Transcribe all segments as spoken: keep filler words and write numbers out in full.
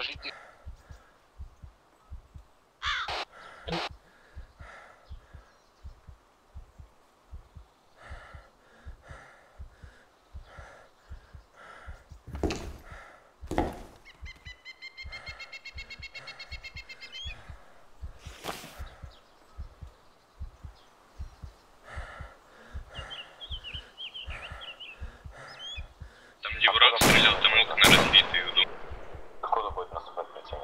положите. Там где враг стрелял, там окна разбитые в дом. Откуда будет наступать противник?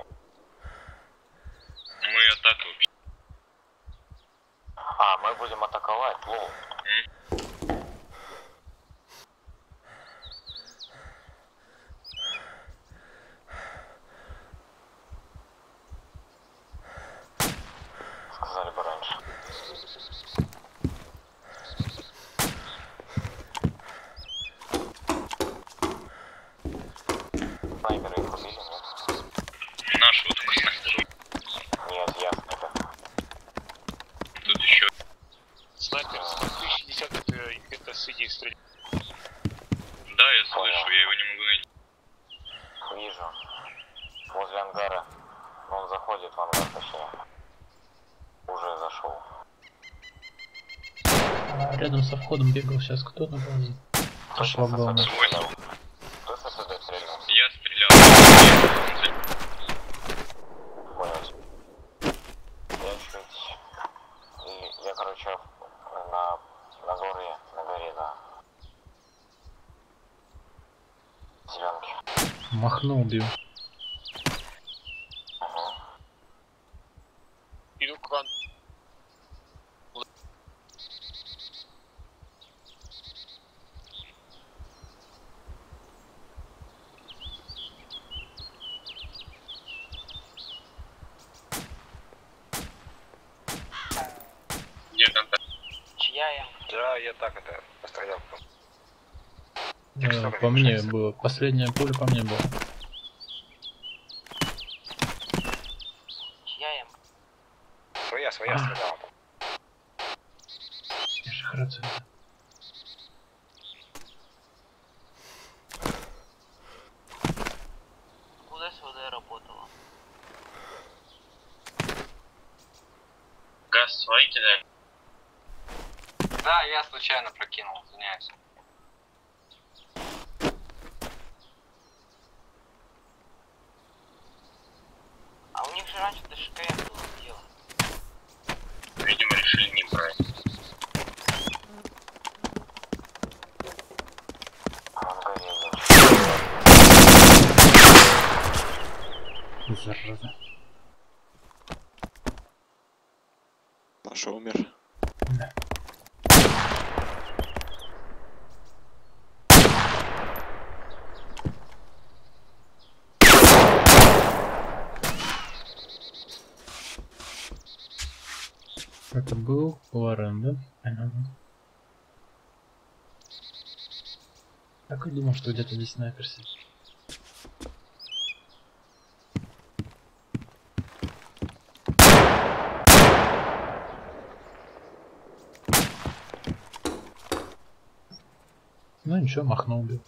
Мы атаку вообще. А, мы будем атаковать, лол. Сказали бы раньше. Снайперы их убили, нет? Нашего только снайпера. Нет, я снайпер. Тут еще. Снайпер с тысяча шестьдесят, это, это с идеей стрелять. Да, я слышу, я его не могу найти. Вижу. Возле ангара. Он заходит в ангар, точнее. Уже зашел. Рядом со входом бегал сейчас кто на базе. Пошла главная. Кто с ССД стрельнул? Я стрелял. Понял. Я чуть... И я, короче, на, на горе, на горе, да. Зеленки. Махнул, бил. Угу. Иду к вам. Где контакт? Чья я? Да, я так это пострелял. Э, по мне было. Последняя пуля по мне была. Чья я? Своя, своя А. стреляла. Я же храцаю. Куда СВД работала? Газ свои кидали? Да, я случайно прокинул, извиняюсь. А у них же раньше ДШКМ было дело. Видимо, решили не брать. В ангаре Зараза. Паша умер. Да. Это был Лорен, да? Ага. Так и думал, что где-то здесь снайпер сидит. Ну ничего, махнул, бил.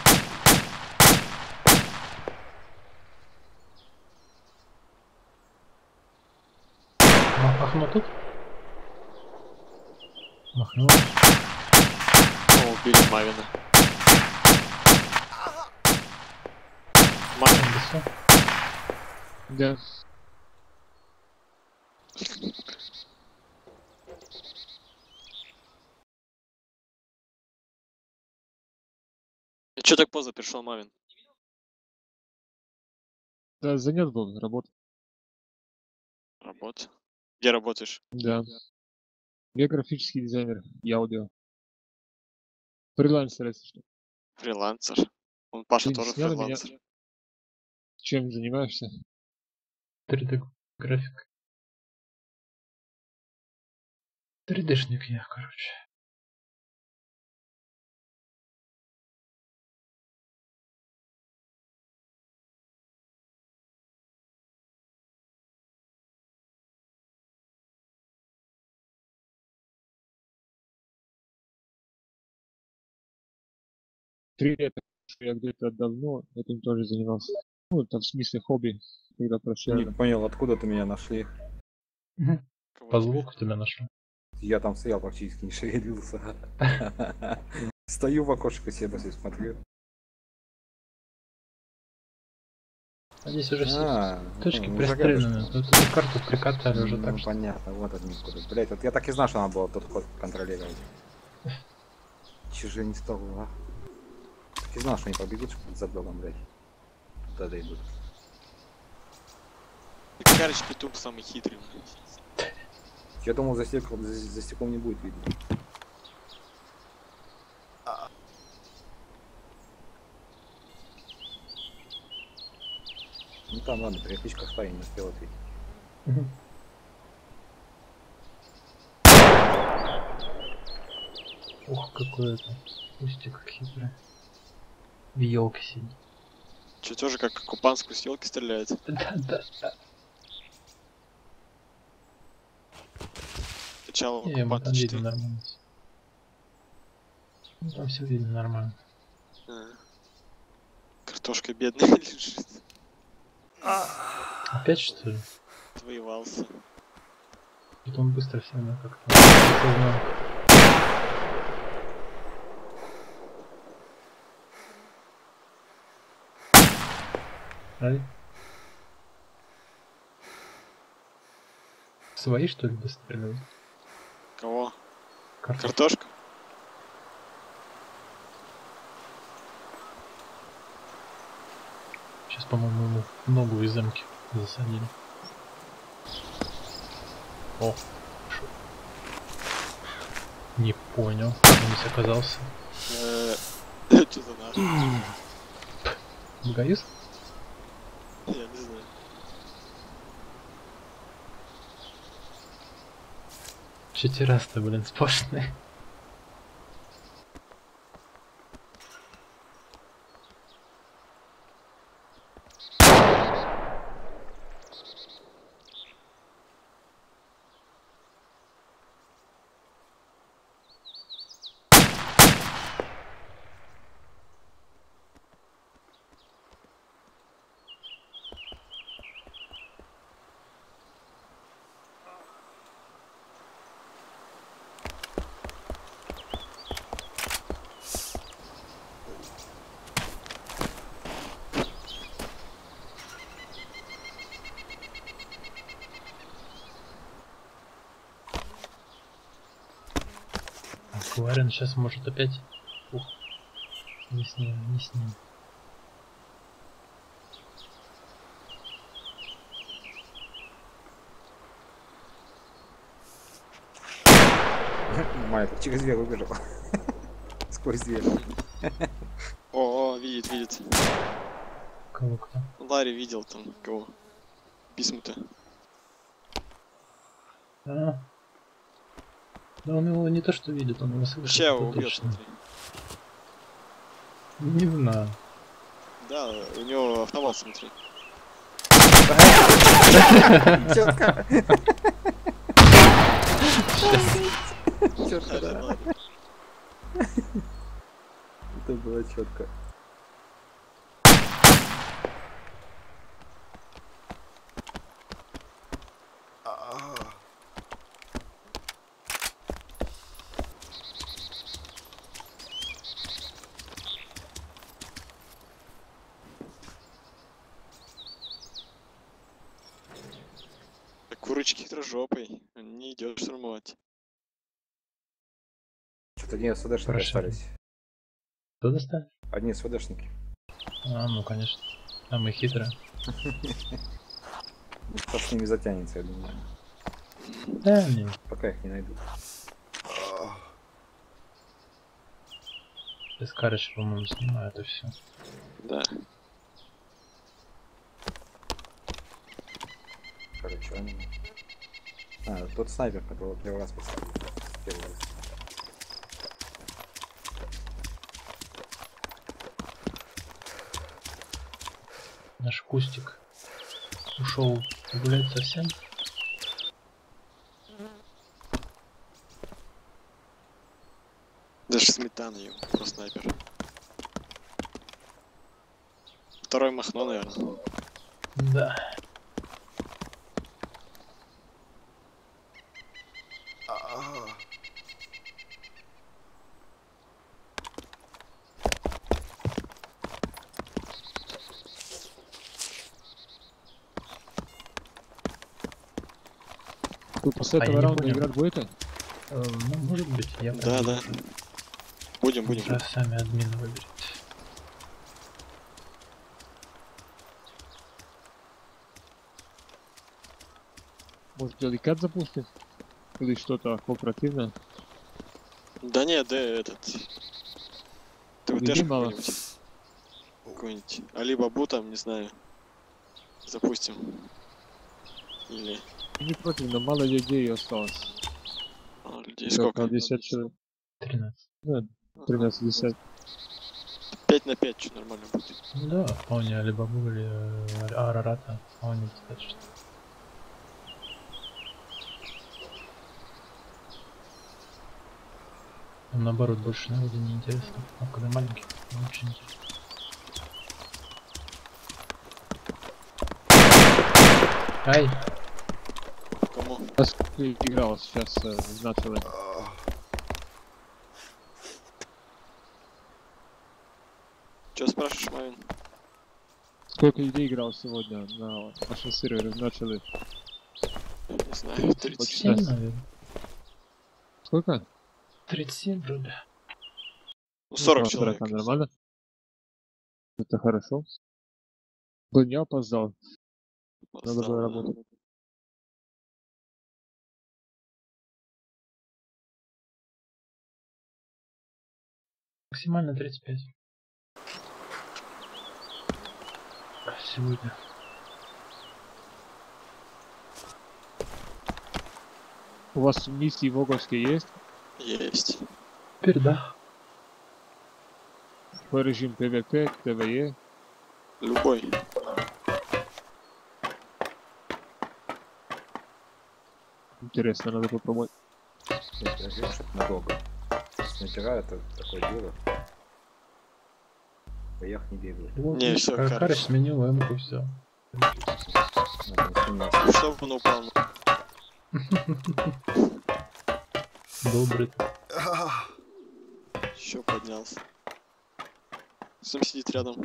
Махнул тут? Махнул. О, убили Мавина. Мавин. Все. Да. Че так поздно пришел Мавин? Да, занят был, работа. Работа. Где работаешь? Да. Я графический дизайнер и аудио. Фрилансер, если что. Фрилансер. Он Паша Блин, тоже снял меня. фрилансер. Чем занимаешься? три дэ график. три дэ-шник я, короче. Три лета, что я где-то давно этим тоже занимался. Ну, там в смысле хобби, когда Не прощали. понял, откуда ты меня нашли? Кого По тебе? звуку тебя нашел. Я там стоял, практически не шевелился. Стою в окошко себе и смотрю. А здесь уже все А, точки ну, пристрелены. Тут эту карту прикатали уже Ну так что... понятно, вот один куда. Блять, вот я так и знал, что надо было тот ход контролировать. Чужие не стал, а? Так и знал, что они побегут за домом, блять. Туда дойдут. Карыч петух самый хитрый. Я думал, за стеклом, за, за стеклом не будет видно. Ну там, ладно, перекличка стаи не успел ответить. Мгм. Ух, какой это кустик хитрый. В елке сидит. Че, тоже как купанскую с елки стреляет? Да, да, да. Сначала Не, мы оккупанта там видно четыре. нормально. Ну, там все видно нормально. А. Картошка бедная лежит. Опять что ли? Отвоевался. Потом быстро все равно как-то осознал. Ай. Свои что ли достреливают? Кого? Картошку. Картошка? Сейчас, по-моему, ему ногу из эмки засадили. О, шо? Не понял, кто здесь оказался. Че за наш? Бугаис? Я не знаю. Четыреста, блин, сплошные. Кварин сейчас может опять... Ух. Не с ним, не с ним. Майя, так через дверь убежал. Сквозь дверь. О, о, видит, видит. Кого кто? Ларри видел там кого. Бисмута. А. Да он его не то что видит, он его слышит. Сейчас его это убьет, точно. смотри. Не знаю. Да, у него автомат, смотри. Четко. Ларри, Ларри. Это было четко. Курочки хитрожопый. Не идет штурмовать. Что-то одни СВДшники Хорошо. остались. Кто достал? Одни СВДшники. А, ну конечно. Самые хитрые. Что с ними затянется, я думаю. Да, не. Пока их не найдут. Сейчас Карыч, по-моему, снимает и все. Да. Короче, он... А, тот снайпер, которого первый раз поставил. Первый раз. Наш кустик ушел гулять совсем. Даже сметана ем, про снайпер. Второй Махно, наверное. Да. Вы после А, я этого не раунда понял. играть будете? Э, Ну, может быть, я... Да, да. Будем, будем. Сейчас сами админы выберет. Может, деликат запустим? Или что-то кооперативное? Да нет, да, этот... Ты Людей дэш мало. какой-нибудь. Какой-нибудь. Алибабу там, не знаю. Запустим. Или... Не против, но мало людей осталось. А, людей Сколько? сколько? десять человек. тринадцать. Да, тринадцать десять. пять на пять, что нормально будет. Ну да, вполне Алибабу или э, Арарата. Вполне достаточно. Там, наоборот, больше народу не интересно. А когда маленький, не очень интересно. Ай! Кому? Раз играл, сейчас э, начал. Че спрашиваешь, Мавин? Сколько людей играл сегодня на нашем сервере? Начали. Не знаю, тридцать. семь, наверное. Сколько? тридцать семь вроде. Ну, сорок Ну, человек. там нормально. Это хорошо. Бы не опоздал. Надо было работать. Максимально тридцать пять. Сегодня. У вас миссии воговские есть? Есть. Теперь да. Какой режим ПВП, ТВЕ? Любой. Интересно, надо попробовать. Это надолго. Снайпера это такое дело. Поях не бегают. Вот, Не, видишь, всё, Хар- Харыч. Харыч сменил эмку, все. Надо сменить. Что он упал? Добрый. Еще поднялся. Сам сидит рядом.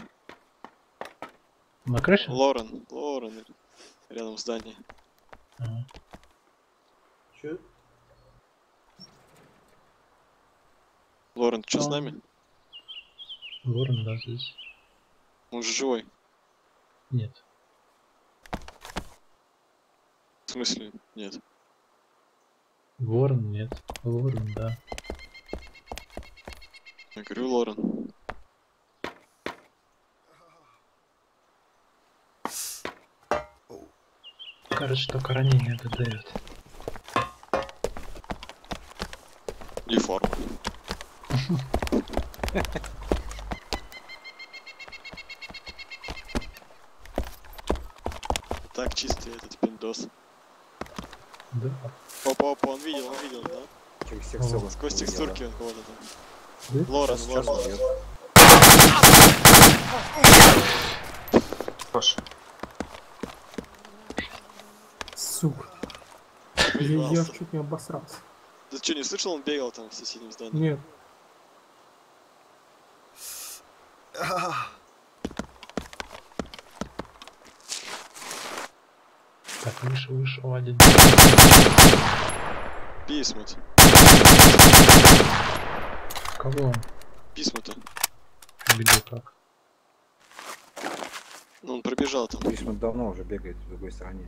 На крыше? Лорен. Лорен. Рядом в здании. Ага. Чё? Лорен, ты что с Он- нами? Ворон, да, здесь. Он же живой. Нет. В смысле? Нет. Ворон, нет. Ворон, да. Я говорю, Лорен. Кажется, только ранение это дает. Или форма. Так, чистый этот пиндос. Да. Опа, опа, он видел, он видел, да? Через всех О. ссылок Сквозь увидел, текстурки да. он кого-то там. Да? Лорен, Сейчас, сейчас Лорен. убьет. Сука, я, я Признался. чуть не обосрался. Ты что, не слышал, он бегал там в соседнем здании? Нет, Так, выше, выше, о, один. Писмут. Кого он? Писмута. Где как? Ну, он пробежал там. Видишь, он давно уже бегает в другой стороне.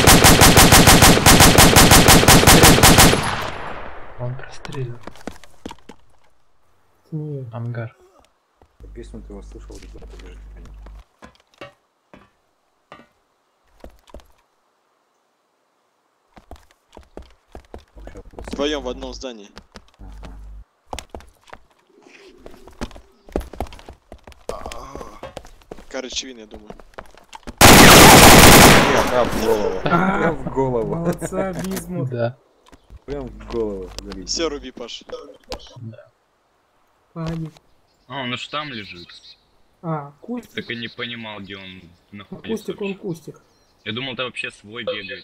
Он прострелил. нет. Ангар. Песню ты его слышал, где куда-то бежит, конечно. Вообще, просто- Вдвоем в одном здании. Ага. Корочевин, я думаю. Прям в голову. Прям в голову. Молодца, Бизмут. Да. Прям в голову. залетел. Все, руби, Паш. Паник. А, он уж там лежит. А, кустик. Так и не понимал, где он Ну, находится. кустик, он кустик. Я думал, это вообще свой бегает.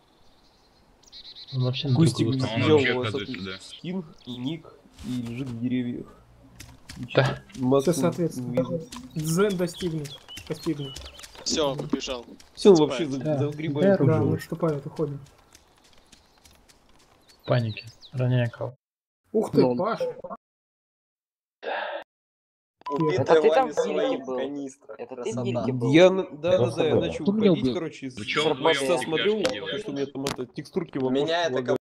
Он вообще на Кустик другую А он сторону. взял вообще у вас оказывается, это да. скин и ник и лежит в деревьях. Да. Все соответственно. Дзен достигнут. Постигнут. Все, побежал. Все, он вообще за, Да. за грибами. Да, Да, Уже. мы отступают, уходим. Паники. Роняя кого. Ух ты, Лол. Паш. Убитый Это ты там вами в Кирике своих был? канистр. Это ты в Красота. Кирике был? Я, на- да, да, да, я Кто начал меня уходить, убил? короче, Вы чё с вдвоём часа стекляшки смотрю, делаете? что у меня там это, текстурки в Меня окошко это лагают.